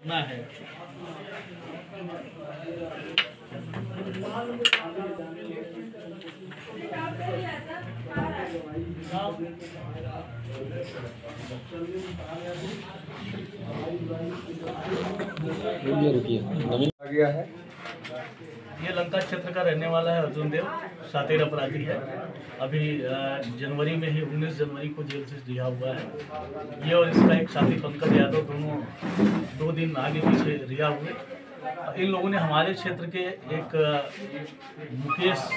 ना है। आ गया है। ये लंका क्षेत्र का रहने वाला है अर्जुन देव, शातिर अपराधी है। अभी जनवरी में ही 19 जनवरी को जेल से रिहा हुआ है। ये और इसका एक साथी पंकज यादव दोनों 2 दिन आगे पीछे रिहा हुए। इन लोगों ने हमारे क्षेत्र के एक मुकेश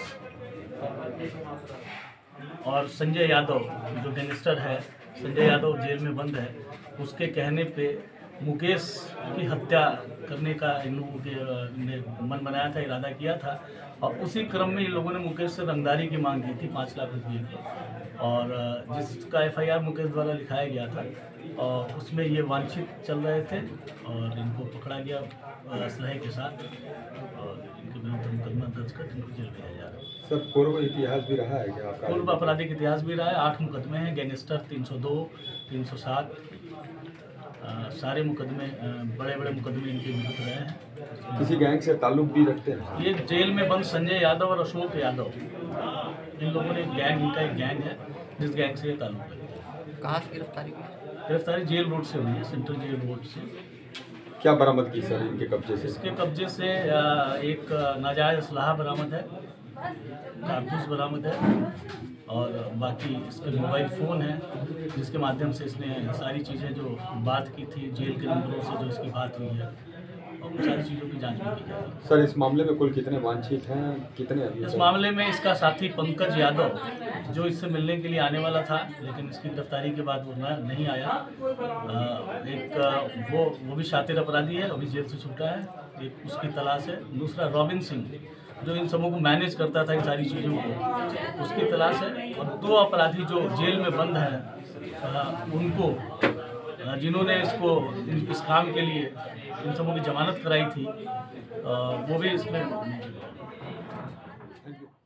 और संजय यादव जो गैंगस्टर है, संजय यादव जेल में बंद है, उसके कहने पे मुकेश की हत्या करने का इन लोगों के मन बनाया था, इरादा किया था। और उसी क्रम में इन लोगों ने मुकेश से रंगदारी की मांग की थी 5 लाख रुपये की, और जिसका FIR मुकेश द्वारा लिखाया गया था, और उसमें ये वांछित चल रहे थे और इनको पकड़ा गया असलहे के साथ, और इनके विरुद्ध मुकदमा दर्ज कर इनको जेल भेजा जा रहा है। सर, पूर्व इतिहास भी रहा है क्या? पूर्व आपराधिक इतिहास भी रहा है। 8 मुकदमे हैं, गैंगस्टर 302, 307, सारे मुकदमे बड़े बड़े मुकदमे इनके विरुद्ध रहे हैं। किसी गैंग से ताल्लुक भी रखते हैं? ये जेल में बंद संजय यादव और अशोक यादव, इन लोगों ने गैंग, इनका एक गैंग है जिस गैंग से ये ताल्लुक है। कहाँ से गिरफ्तारी हुई? गिरफ्तारी जेल रोड से हुई है, सेंट्रल जेल रोड से। क्या बरामद की सर इनके कब्जे से? इसके कब्जे से एक नाजायज असलहा बरामद है, कारतूस बरामद है, और बाकी इसके मोबाइल फ़ोन है जिसके माध्यम से इसने सारी चीज़ें जो बात की थी जेल के नंबरों से, जो इसकी बात हुई है, और उन सारी चीज़ों की जांच भी की जाएगी। सर, इस मामले में कुल कितने वांछित हैं, कितने अभी? इस मामले में इसका साथी पंकज यादव जो इससे मिलने के लिए आने वाला था, लेकिन इसकी गिरफ्तारी के बाद वो नहीं आया। एक वो भी शातिर अपराधी है, अभी जेल से छूटा है, एक उसकी तलाश है। दूसरा रॉबिन सिंह जो इन समूह को मैनेज करता था इन सारी चीज़ों को, उसकी तलाश है। और 2 अपराधी जो जेल में बंद हैं उनको, जिन्होंने इसको इस काम के लिए इन समूह की जमानत कराई थी, वो भी इसमें। Thank you.